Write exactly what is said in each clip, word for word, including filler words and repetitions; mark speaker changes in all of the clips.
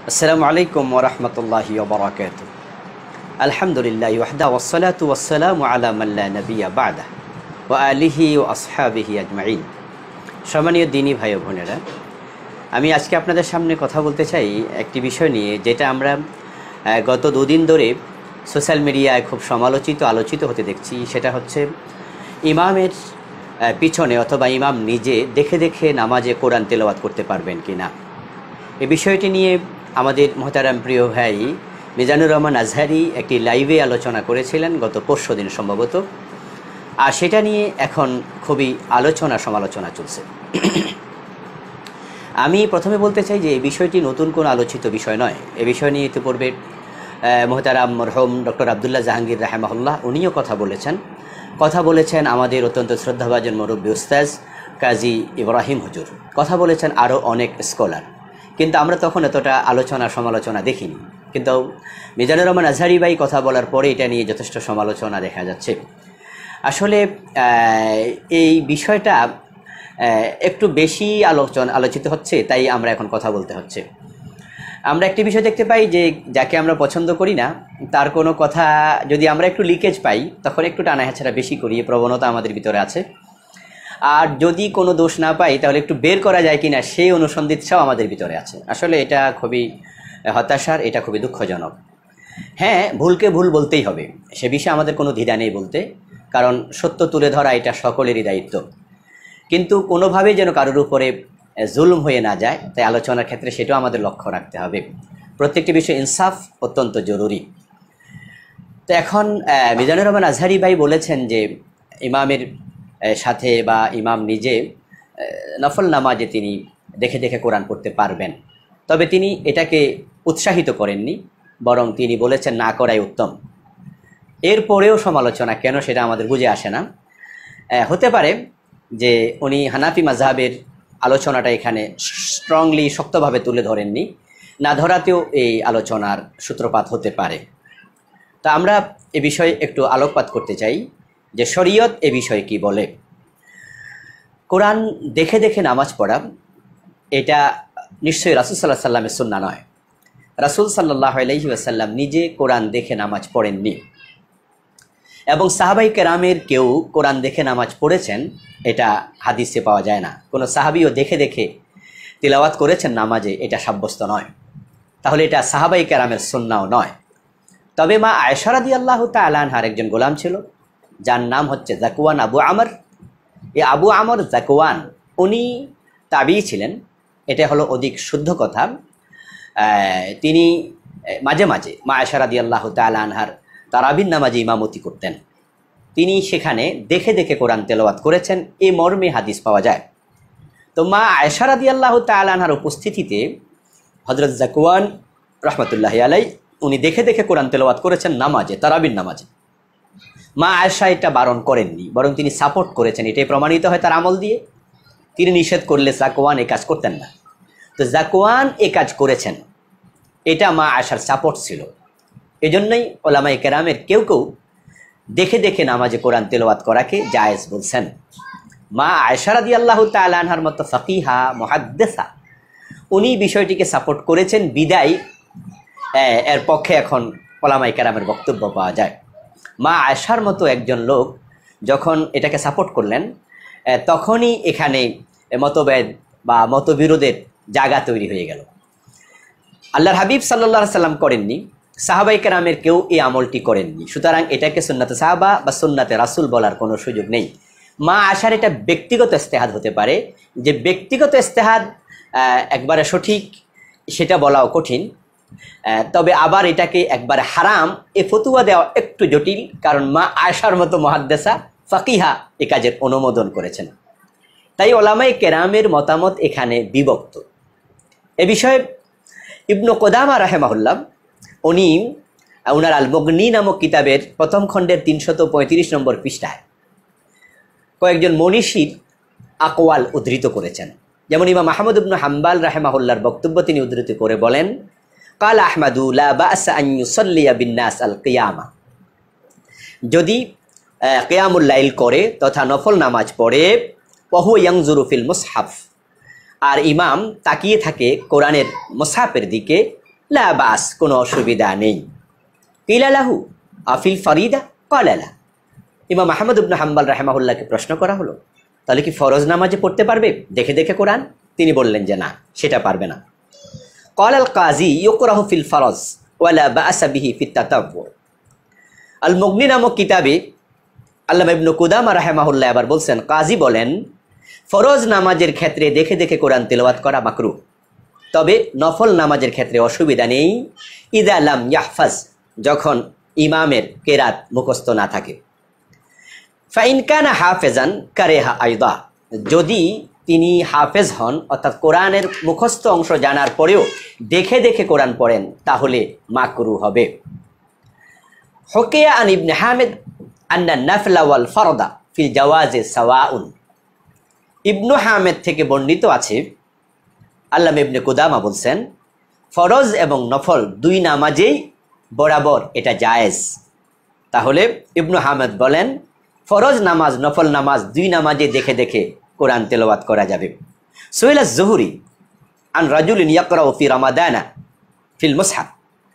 Speaker 1: আসসালামু আলাইকুম ওয়া রাহমাতুল্লাহি ওয়া বারাকাতুহু। আলহামদুলিল্লাহি ওয়াহদা ওয়াসসালাতু ওয়াসসালামু আলা মান লা নাবিয়্যা বা'দা ওয়া আলিহি ওয়া আসহাবিহি আজমাইন। সম্মানীয় দ্বীনী ভাই ও বোনেরা, আমি আজকে আপনাদের সামনে কথা বলতে চাই একটি বিষয় নিয়ে, যেটা আমরা গত দুদিন ধরে সোশ্যাল মিডিয়ায় খুব সমালোচিত আলোচিত হতে দেখছি। সেটা হচ্ছে ইমামের পিছনে অথবা ইমাম নিজে দেখে দেখে নামাজে কোরআন তেলাওয়াত করতে পারবেন কি না। এই বিষয়টি নিয়ে আমাদের মহতারাম প্রিয় ভাই মিজানুর রহমান আজহারি একটি লাইভে আলোচনা করেছিলেন গত পরশু দিন সম্ভবত, আর সেটা নিয়ে এখন খুবই আলোচনা সমালোচনা চলছে। আমি প্রথমে বলতে চাই যে এই বিষয়টি নতুন কোনো আলোচিত বিষয় নয়। এ বিষয় নিয়ে ইতিপূর্বে মহতারাম মরহুম ডক্টর আবদুল্লাহ জাহাঙ্গীর রাহেমাহুল্লাহ উনিও কথা বলেছেন কথা বলেছেন আমাদের অত্যন্ত শ্রদ্ধাভাজন মুরব্বী উস্তাজ কাজী ইব্রাহিম হুজুর কথা বলেছেন, আরও অনেক স্কলার, কিন্তু আমরা তখন এতটা আলোচনা সমালোচনা দেখিনি। কিন্তু মিজানুর রহমান আজহারি ভাই কথা বলার পরে এটা নিয়ে যথেষ্ট সমালোচনা দেখা যাচ্ছে। আসলে এই বিষয়টা একটু বেশি আলোচনা আলোচিত হচ্ছে, তাই আমরা এখন কথা বলতে হচ্ছে। আমরা একটি বিষয় দেখতে পাই যে যাকে আমরা পছন্দ করি না তার কোনো কথা যদি আমরা একটু লিকেজ পাই, তখন একটু টানা হেঁচড়া বেশি করি, এই প্রবণতা আমাদের ভিতরে আছে। আর যদি কোনো দোষ না পাই তাহলে একটু বের করা যায় কিনা সেই অনুসন্ধিৎসাও আমাদের ভিতরে আছে। আসলে এটা খুবই হতাশার, এটা খুবই দুঃখজনক। হ্যাঁ, ভুলকে ভুল বলতেই হবে, সে বিষয়ে আমাদের কোনো দ্বিধা নেই বলতে, কারণ সত্য তুলে ধরা এটা সকলেরই দায়িত্ব। কিন্তু কোনোভাবেই যেন কারোর উপরে জুলুম হয়ে না যায়, তাই আলোচনার ক্ষেত্রে সেটাও আমাদের লক্ষ্য রাখতে হবে। প্রত্যেকটি বিষয়ে ইনসাফ অত্যন্ত জরুরি। তো এখন মিজানুর রহমান আজহারি ভাই বলেছেন যে ইমামের সাথে বা ইমাম নিজে নফল নামাজে তিনি দেখে দেখে কোরআন পড়তে পারবেন, তবে তিনি এটাকে উৎসাহিত করেননি, বরং তিনি বলেছেন না করাই উত্তম। এরপরেও সমালোচনা কেন সেটা আমাদের বুঝে আসে না। হতে পারে যে উনি হানাফি মাযহাবের আলোচনাটা এখানে স্ট্রংলি শক্তভাবে তুলে ধরেননি, না ধরাতেও এই আলোচনার সূত্রপাত হতে পারে। তা আমরা এ বিষয়ে একটু আলোকপাত করতে চাই যে শরীয়ত এ বিষয়ে কি বলে। কোরআন দেখে দেখে নামাজ পড়া এটা নিশ্চয়ই রাসূল সাল্লাল্লাহু আলাইহি ওয়াসাল্লামের সুন্নাহ নয়। রাসূল সাল্লাল্লাহু আলাইহি ওয়াসাল্লাম নিজে কোরআন দেখে নামাজ পড়েননি, এবং সাহাবাই কেরামের কেউ কোরআন দেখে নামাজ পড়েছেন এটা হাদিসে পাওয়া যায় না। কোনো সাহাবিও দেখে দেখে তিলাওয়াত করেছেন নামাজে, এটা সাব্যস্ত নয়। তাহলে এটা সাহাবাই কেরামের সুন্নাহও নয়। তবে মা আয়েশা রাদিয়াল্লাহু তাআলা আনহার একজন গোলাম ছিল, যার নাম হচ্ছে যাকওয়ান আবু আমর। এই আবু আমর যাকওয়ান উনি তাবী ছিলেন, এটা হলো অধিক শুদ্ধ কথা। তিনি মাঝে মাঝে মা আয়েশা রাদিয়াল্লাহু তাআলা আনহার তারাবির নামাজে ইমামতি করতেন। তিনি সেখানে দেখে দেখে কোরআন তেলাওয়াত করেছেন, এই মর্মে হাদিস পাওয়া যায়। তো মা আয়েশা রাদিয়াল্লাহু তাআলা আনহার উপস্থিতিতে হযরত যাকওয়ান রাহমাতুল্লাহি আলাইহি উনি দেখে দেখে কোরআন তেলাওয়াত করেছেন নামাজে, তারাবির নামাজে। মা আয়েশা এটা বারণ করেননি, বরং তিনি সাপোর্ট করেছেন। এটাই প্রমাণিত হয় তার আমল দিয়ে। তিনি নিষেধ করলে যাকওয়ান এই কাজ করতেন না। তো যাকওয়ান এই কাজ করেছেন, এটা মা আয়েশার সাপোর্ট ছিল। এজন্যই ওলামায়ে কেরামের কেউ কেউ দেখে দেখে নামাজে কোরআন তেলাওয়াত করাকে জায়েজ বলছেন। মা আয়েশা রাদিয়াল্লাহু তাআলা আনহার মতো ফাকিহা মুহাদ্দিসা উনি বিষয়টিকে সাপোর্ট করেছেন, বিদায় এর পক্ষে এখন ওলামায়ে কেরামের বক্তব্য পাওয়া যায়। মা আয়েশার মতো একজন লোক যখন এটাকে সাপোর্ট করলেন, তখনই এখানে মতভেদ বা মতবিরোধের জায়গা তৈরি হয়ে গেল। আল্লাহর হাবিব সাল্লাল্লাহু আলাইহি সাল্লাম করেননি, সাহাবায়ে কেরামের কেউ এই আমলটি করেননি, সুতরাং এটাকে সুন্নাতে সাহাবা বা সুন্নাতে রাসূল বলার কোনো সুযোগ নেই। মা আয়েশার এটা ব্যক্তিগত ইজতিহাদ হতে পারে, যে ব্যক্তিগত ইজতিহাদ একবারে সঠিক সেটা বলাও কঠিন। তবে আবার এটাকে একবারে হারাম এ ফতুয়া দেওয়া একটু জটিল, কারণ মা আয়েশার মতো মুহাদ্দিসা ফাকিহা এ কাজের অনুমোদন করেছেন। তাই ওলামায়ে কেরামের মতামত এখানে বিভক্ত। এ বিষয়ে ইবনু কুদামা রাহিমাহুল্লাহ উনি উনার আল মুগনি নামক কিতাবের প্রথম খণ্ডের তিনশত পঁয়ত্রিশ নম্বর পৃষ্ঠায় কয়েকজন মনীষীর আকওয়াল উদ্ধৃত করেছেন। যেমন ইমাম আহমদ ইবনে হাম্বল রাহিমাহুল্লাহর বক্তব্য তিনি উদ্ধৃত করে বলেন, কাল আহমাদু লা বা'সা আন ইউসাল্লিয়া বিন-নাস আল-কিয়ামা, যদি কিয়ামুল লাইল করে তথা নফল নামাজ পড়ে, ওয়াহু ইয়ানজুরু ফিল মুসহাফ, আর ইমাম তাকিয়ে থাকে কোরআনের মুসহাফের দিকে, লা বাস, কোনো অসুবিধা নেই। কিলা লাহু আফিল ফরিদা ক্বালা লা। ইমাম আহমদ ইবনে হাম্বল রাহিমাহুল্লাহকে প্রশ্ন করা হলো, তাহলে কি ফরজ নামাজে পড়তে পারবে দেখে দেখে কোরআন? তিনি বললেন যে না, সেটা পারবে না। ক্বালা আল কাজী ইউকরাহু ফিল ফরজ ওয়ালা বা'সা বিহি ফিত তাতাব্বুর। আল মুগনি নামক কিতাবে আল্লামা ইবনে কুদামা রাহিমাহুল্লাহ আবার বলছেন, কাজী বলেন ফরজ নামাজের ক্ষেত্রে দেখে দেখে কোরআন তেলাওয়াত করা মাকরুহ, তবে নফল নামাজের ক্ষেত্রে অসুবিধা নেই। ইদা লাম ইয়াহফাজ, যখন ইমামের কেরাত মুখস্থ না থাকে। ফাইন কানা হাফেজান কারেহা আইদা, যদি তিনি হাফেজ হন অর্থাৎ কোরআনের মুখস্থ অংশ জানার পরেও দেখে দেখে কোরআন পড়েন, তাহলে মাকরুহ হবে। হুকিয়া আন ইবনে হামিদ আন্না নাফলা ওয়াল ফরদা ফিল জাওয়াজে সাওয়াউন। ইবনু হামিদ থেকে বর্ণিত আছে, আল্লামা ইবনে কুদামা বলছেন ফরজ এবং নফল দুই নামাজেই বরাবর এটা জায়েজ। তাহলে ইবনু হামিদ বলেন ফরজ নামাজ নফল নামাজ দুই নামাজে দেখে দেখে কোরআন তেলাওয়াত করা যাবে। সুহেল আজ-জুহরি আন রাজুলিন ইয়াকরাউ ফি রামাদানা ফিল মুসহাফ।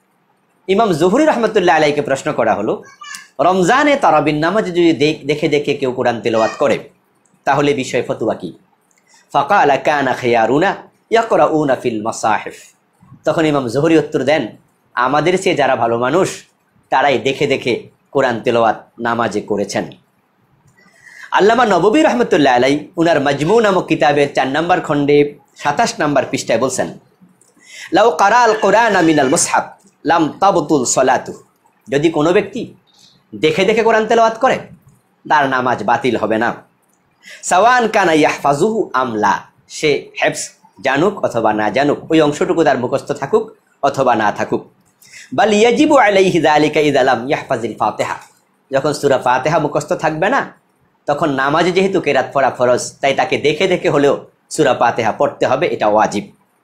Speaker 1: ইমাম জুহরি রহমতুল্লাহ আলাইকে প্রশ্ন করা হলো, রমজানে তারাবির নামাজে যদি দেখে দেখে কেউ কোরআন তেলাওয়াত করে তাহলে বিষয় ফতোয়া কি? ফাকালা কানা খিয়ারুনা ইয়াকরাউনা ফিল মাসাহিফ। তখন ইমাম জুহরি উত্তর দেন, আমাদের চেয়ে যারা ভালো মানুষ তারাই দেখে দেখে কোরআন তেলাওয়াত নামাজে করেছেন। আল্লামা নববী রহমতুল্লাহ আলাই উনার মাজমু নামক কিতাবের চার নম্বর খণ্ডে সাতাশ নম্বর পৃষ্ঠায় বলছেন, লাউ কারা আল কোরআন মিনাল মুসহাফ লাম তাবতুল সলাতু। যদি কোনো ব্যক্তি দেখে দেখে কোরআন তেলাওয়াত করে তার নামাজ বাতিল হবে না। সাওয়ান কানা ইয়াহফাজুহু আমলা, সে হেফজ জানুক অথবা না জানুক, ওই অংশটুকু তার মুখস্থ থাকুক অথবা না থাকুক। বাল ইয়াজিবু আলাইহি যালিকা ইযা লাম ইয়াহফাজিল ফাতিহা। যখন সূরা ফাতিহা মুখস্থ থাকবে না তখন নামাজে যেহেতু কেরাত পড়া ফরজ, তাই তাকে দেখে দেখে হলেও সূরা ফাতিহা পড়তে হবে, এটা ওয়াজিব।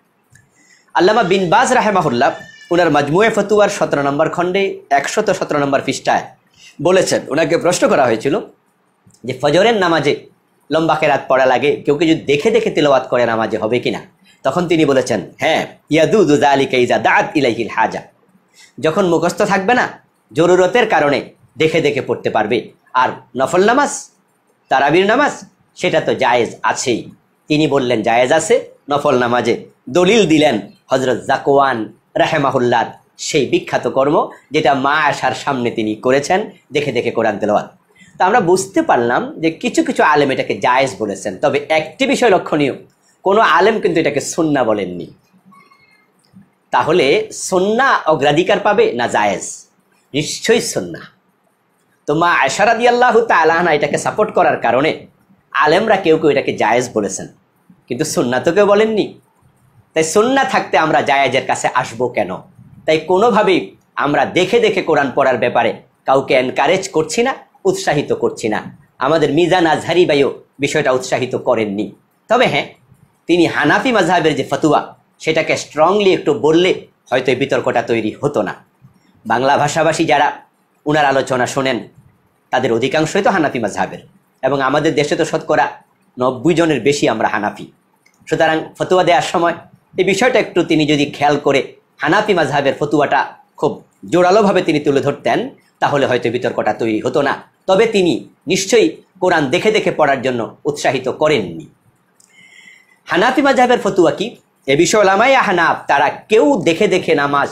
Speaker 1: আল্লামা বিন বাজ রাহিমাহুল্লাহ উনার মাজমুয়ে ফতুয়ার সতেরো নম্বর খণ্ডে একশত সতেরো নম্বর পৃষ্ঠায় বলেছেন, ওনাকে প্রশ্ন করা হয়েছিল যে ফজরের নামাজে লম্বা কেরাত পড়া লাগে, কেউ কেউ যদি দেখে দেখে তেলাওয়াত করে নামাজে হবে কিনা? তখন তিনি বলেছেন, হ্যাঁ, ইয়াদুদু যালিকা ইযা দাআত ইলাইহিল হাজা। যখন মুখস্থ থাকবে না জরুরতের কারণে দেখে দেখে পড়তে পারবে। আর নফল নামাজ তারাবির নামাজ সেটা তো জায়েজ আছেই। তিনি বললেন জায়েজ আছে নফল নামাজে, দলিল দিলেন হযরত যাকওয়ান রাহিমাহুল্লাহ সেই বিখ্যাত কর্ম যেটা মা আয়েশার সামনে তিনি করেছেন দেখে দেখে কোরআন তেলাওয়াত। তা আমরা বুঝতে পারলাম যে কিছু কিছু আলেম এটাকে জায়েজ বলেছেন, তবে একটি বিষয় লক্ষণীয়, কোনো আলেম কিন্তু এটাকে সুন্নাহ বলেননি। তাহলে সুন্নাহ অগ্রাধিকার পাবে না জায়েজ? নিশ্চয়ই সুন্নাহ। তো মা আয়েশা রাদিয়াল্লাহু তাআলা আনহা এটাকে সাপোর্ট করার কারণে আলেমরা কেউ কেউ এটাকে জায়েজ বলেছেন, কিন্তু সুন্নাহ তো কেউ বলেননি। তাই সুন্নাহ থাকতে আমরা জায়েজের কাছে আসবো কেন? তাই কোনোভাবেই আমরা দেখে দেখে কোরআন পড়ার ব্যাপারে কাউকে এনকারেজ করছি না, উৎসাহিত করছি না। আমাদের মিজান আজহারি ভাইও বিষয়টা উৎসাহিত করেননি। তবে হ্যাঁ, তিনি হানাফি মাযহাবের যে ফতোয়া সেটাকে স্ট্রংলি একটু বললে হয়তো এই বিতর্কটা তৈরি হতো না। বাংলা ভাষাভাষী যারা উনার আলোচনা শোনেন তাদের অধিকাংশই তো হানাফি মাযহাবের, এবং আমাদের দেশে তো শতকরা নব্বই জনের বেশি আমরা হানাফি। সুতরাং ফতোয়া দেওয়ার সময় এই বিষয়টা একটু তিনি যদি খেয়াল করে হানাফি মাযহাবের ফতোয়াটা খুব জোরালোভাবে তিনি তুলে ধরতেন তাহলে হয়তো বিতর্কটা তৈরি হতো না। তবে তিনি নিশ্চয়ই কোরআন দেখে দেখে পড়ার জন্য উৎসাহিত করেননি। হানাফি মাযহাবের ফতোয়া কি? এ বিষয়ে উলামায়ে আহনাফ তারা কেউ দেখে দেখে নামাজ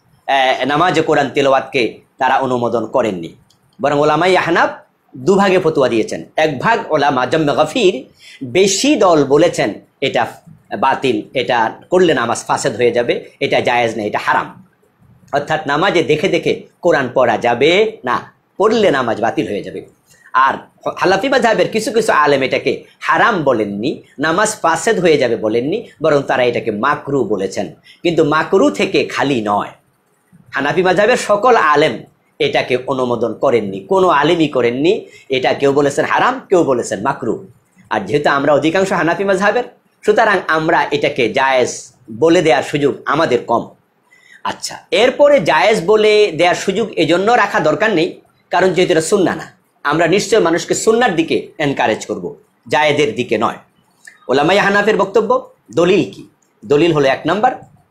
Speaker 1: নামাজে কোরআন তেলাওয়াতকে তারা অনুমোদন করেননি, বরং উলামায়ে আহনাফ দুভাগে ফতোয়া দিয়েছেন। এক ভাগ উলামা জাম্মে গফির বেশি দল বলেছেন এটা বাতিল, এটা করলে নামাজ ফাসেদ হয়ে যাবে, এটা জায়েজ না, এটা হারাম। অর্থাৎ নামাজে দেখে দেখে কোরআন পড়া যাবে না, পড়লে নামাজ বাতিল হয়ে যাবে। আর হানাফি মাযহাবের কিছু কিছু আলেম এটাকে হারাম বলেননি, নামাজ ফাসেদ হয়ে যাবে বলেননি, বরং তারা এটাকে মাকরু বলেছেন। কিন্তু মাকরু থেকে খালি নয়, হানাফি মাযহাবের সকল আলেম এটাকে অনুমোদন করেননি, কোনো আলেমই করেননি। এটা কেউ বলেছেন হারাম, কেউ বলেছেন মাকরু। আর যেহেতু আমরা অধিকাংশ হানাফি মাযহাবের, সুতরাং আমরা এটাকে জায়েজ বলে দেওয়ার সুযোগ আমাদের কম। আচ্ছা, এরপরে জায়েজ বলে দেওয়ার সুযোগ এজন্য রাখা দরকার নেই, কারণ যেহেতু এটা সুন্নাহ না, আমরা নিশ্চয় মানুষকে সুন্নাহর দিকে এনকারেজ করব, জায়েজের দিকে নয়। উলামায়ে হানাফির বক্তব্য, দলিল কি? দলিল হলো এক নম্বর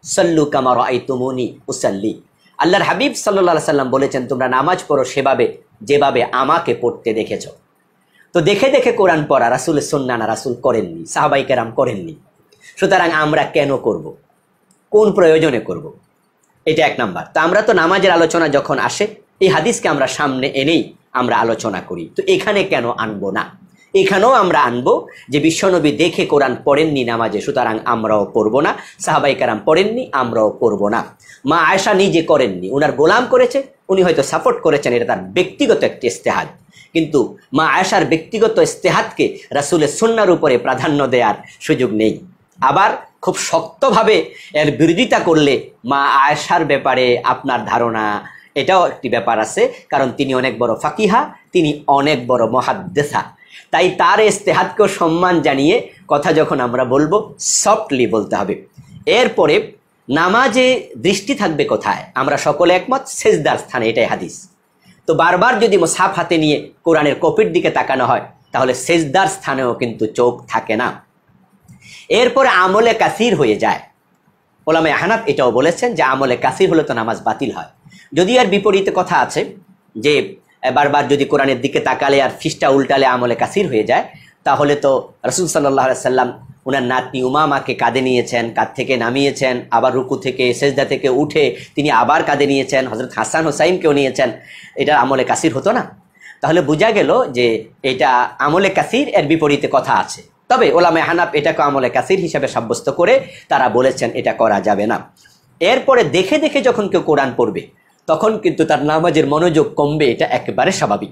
Speaker 1: সাল্লু কামা রাআইতুমুনি উসাল্লি। আল্লাহর হাবিব সাল্লাল্লাহু আলাইহি সাল্লাম বলেছেন, তোমরা নামাজ পড়ো সেভাবে যেভাবে আমাকে পড়তে দেখেছো। তো দেখে দেখে কোরআন পড়া রাসূলের সুন্নাহ না, রাসূল করেননি, সাহাবায়ে কেরাম করেননি। সুতরাং আমরা কেন করব, কোন প্রয়োজনে করব, এটা এক নাম্বার। তো আমরা তো নামাজের আলোচনা যখন আসে এই হাদিসকে আমরা সামনে এনেই আমরা আলোচনা করি। তো এখানে কেন আনবো না? এখানেও আমরা আনবো যে বিশ্বনবী দেখে কোরআন পড়েননি নামাজে, সুতরাং আমরাও পড়বো না। সাহাবায়ে কেরাম পড়েননি, আমরাও পড়বো না। মা আয়েশা নিজে করেননি, উনার গোলাম করেছে, উনি হয়তো সাপোর্ট করেছেন, এটা তার ব্যক্তিগত একটি ইস্তেহাদ। কিন্তু মা আয়েশার ব্যক্তিগত ইস্তেহাদকে রাসূলের সুন্নাহর উপরে প্রাধান্য দেওয়ার সুযোগ নেই। আবার খুব শক্তভাবে এর বিরোধিতা করলে মা আয়েশার ব্যাপারে আপনার ধারণা, এটাও একটি ব্যাপার আছে, কারণ তিনি অনেক বড় ফাকিহা, তিনি অনেক বড় মুহাদ্দিসা। তাই তার ইস্তেহাদকেও সম্মান জানিয়ে কথা যখন আমরা বলবো সফটলি বলতে হবে। এরপরে নামাজে দৃষ্টি থাকবে কোথায়? আমরা সকলে একমত, সেজদার স্থানে, এটাই হাদিস। তো বারবার যদি মুসহাফ হাতে নিয়ে কোরআনের কপির দিকে তাকানো হয় তাহলে সেজদার স্থানেও কিন্তু চোখ থাকে না। এরপরে আমলে কাসির হয়ে যায়। ওলামায়ে হানাফ এটাও বলেছেন যে আমলে কাসির হলে তো নামাজ বাতিল হয়। যদি আর বিপরীতে কথা আছে যে বারবার যদি কোরআনের দিকে তাকালে আর ফিসটা উল্টালে আমলে কাসির হয়ে যায়, তাহলে তো রাসূল সাল্লাল্লাহু আলাইহি সাল্লাম ওনার নাতনি উমামাকে কাঁধে নিয়েছেন, কাঁধ থেকে নামিয়েছেন, আবার রুকু থেকে সেজদা থেকে উঠে তিনি আবার কাঁধে নিয়েছেন, হযরত হাসান হোসাইনকেও নিয়েছেন, এটা আমলে কাসির হতো না? তাহলে বোঝা গেল যে এটা আমলে কাসির, এর বিপরীতে কথা আছে। তবে ওলামায়ে হানাফ এটাকে আমলে কাসির হিসাবে সাব্যস্ত করে তারা বলেছেন এটা করা যাবে না। এরপরে দেখে দেখে যখন কেউ কোরআন পড়বে তখন কিন্তু তার নামাজের মনোযোগ কমবে, এটা একেবারে স্বাভাবিক।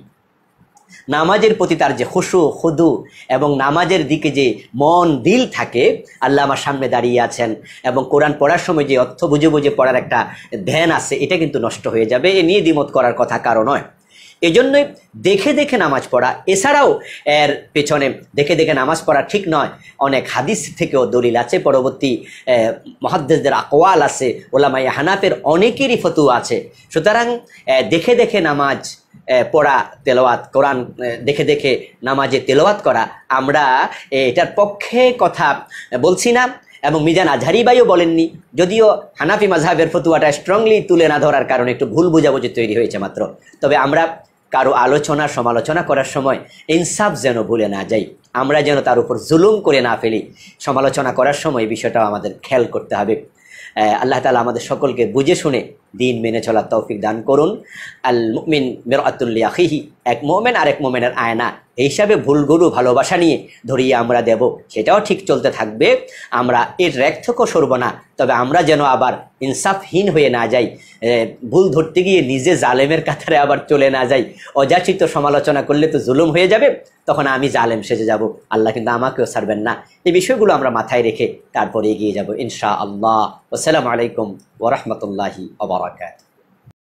Speaker 1: নামাজের প্রতি তার যে খুশু খুদু এবং নামাজের দিকে যে মন দিল থাকে, আল্লাহ আমার সামনে দাঁড়িয়ে আছেন এবং কোরআন পড়ার সময় যে অর্থ বুঝে বুঝে পড়ার একটা ধ্যান আছে, এটা কিন্তু নষ্ট হয়ে যাবে। এ নিয়ে দ্বিমত করার কথা কারো নয়। এজন্যই দেখে দেখে নামাজ পড়া, এছাড়াও এর পেছনে দেখে দেখে নামাজ পড়া ঠিক নয়, অনেক হাদিস থেকেও দলিল আছে, পরবর্তী মুহাদ্দিসদের আকওয়াল আছে, ওলামায়ে হানাফের অনেকেরই ফতোয়া আছে। সুতরাং দেখে দেখে নামাজ পড়া, তেলাওয়াত, কোরআন দেখে দেখে নামাজে তেলাওয়াত করা, আমরা এটার পক্ষে কথা বলছি না এবং মিজান আজহারি ভাইও বলেননি, যদিও হানাফি মাযহাবের ফতোয়াটা স্ট্রংলি তুলে না ধরার কারণে একটু ভুল বোঝাবুঝি তৈরি হয়েছে মাত্র। তবে আমরা কারো আলোচনা সমালোচনা করার সময় ইনসাফ যেন ভুলে না যাই, আমরা যেন তার উপর জুলুম করে না ফেলি। সমালোচনা করার সময় বিষয়টাও আমাদের খেয়াল করতে হবে। আল্লাহ তাআলা আমাদের সকলকে বুঝে শুনে দিন মেনে চলার তৌফিক দান করুন। আল মুমিন মিরআতুল লিআখিহি, এক মুমিন আরেক মুমিনের আয়না, এই হিসাবে ভুলগুলো ভালোবাসা নিয়ে ধরিয়ে আমরা দেব, সেটাও ঠিক চলতে থাকবে। আমরা এর রেখ থেকেও সরব না, তবে আমরা যেন আবার ইনসাফহীন হয়ে না যাই, ভুল ধরতে গিয়ে নিজে জালেমের কাতারে আবার চলে না যাই। অযাচিত সমালোচনা করলে তো জুলুম হয়ে যাবে, তখন আমি জালেম সেজে যাব, আল্লাহ কিন্তু আমাকেও ছাড়বেন না। এই বিষয়গুলো আমরা মাথায় রেখে তারপরে এগিয়ে যাব ইনশাআল্লাহ। আসসালামু আলাইকুম ওয়া রাহমাতুল্লাহি ওয়া বারাকাতুহু।